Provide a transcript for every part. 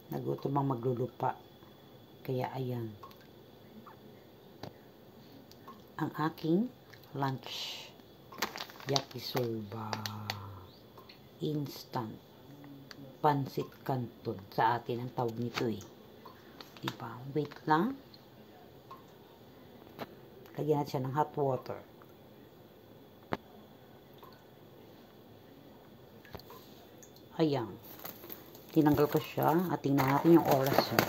Nagutom ang maglulupa. Kaya ayan. Ang aking lunch. Yakisoba. Instant. Pansit Canton. Sa atin ang tawag nito eh. Diba? Wait lang. Lagyan natin siya ng hot water. Ayan. Tinanggal ko siya at tingnan natin yung oras niya.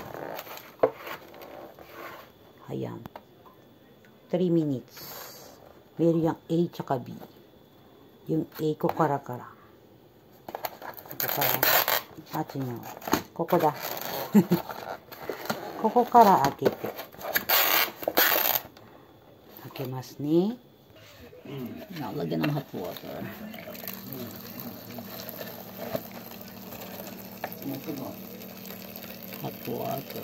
Ayan. 3 minutes. Meron yung A tsaka B. Yung A ko kara-kara. At yun. Kokoda. Kokokara akete. Akemas ni. Now, lagyan ng hot water. Hot water.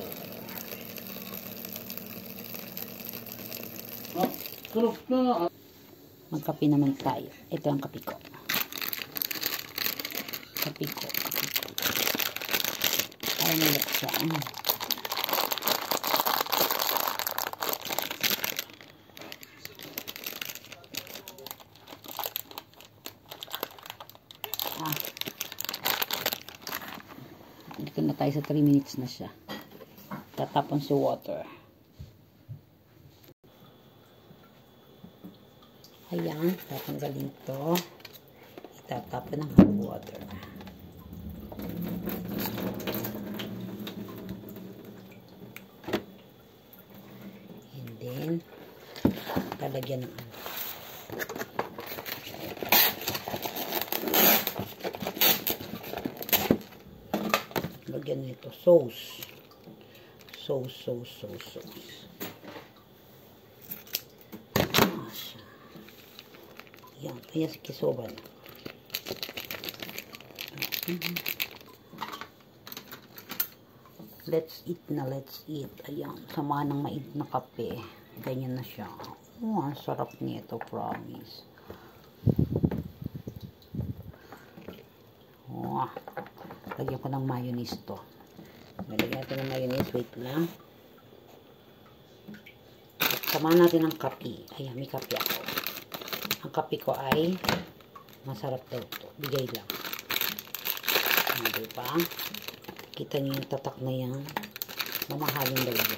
Magkape naman tayo. Ito ang kape ko. Kape ko. Ay, nalaksa. Dito na tayo sa 3 minutes na siya. Tatapon sa water. Ayan, tatanggalin to. Itatapon ng hot water. And then, talagyan ng lagyan nito sauce. Sauce. Yan, kaya si kisoba na. Let's eat na, let's eat. Ayan, sama ng mainit na kape. Ganyan na siya. Oh, ang sarap nito, promise. Oh, lagyan ko ng mayonnaise to. Lagyan natin ng mayonnaise. Wait lang. Samahan natin ng kape. Ayan, may kape ako. Ang kape ko ay masarap daw ito. Bigay lang. Diba? Kita niyo yung tatak na yan. Mamahalin daw yun.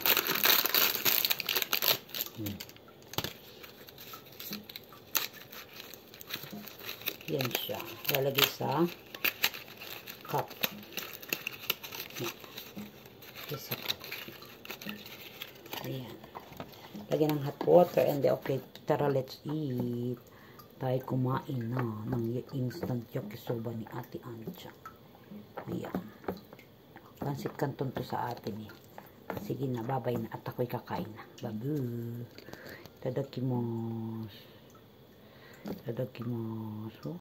Yan siya. Lalagay sa cup. Isa cup. Ayan. Lagyan ng hot water and then okay, tara let's eat. Tayo kumain na ng instant yakisoba ni Ate Ancha. Ayan. Pansit Canton to sa atin eh. Sige na, babay na at ako'y kakain na. Babu. Tadakimasu.